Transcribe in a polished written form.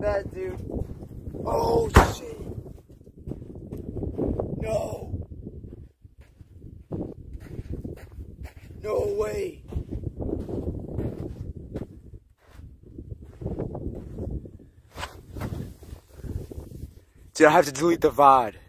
that, dude. Oh, shit. No. No way. Dude, I have to delete the VOD.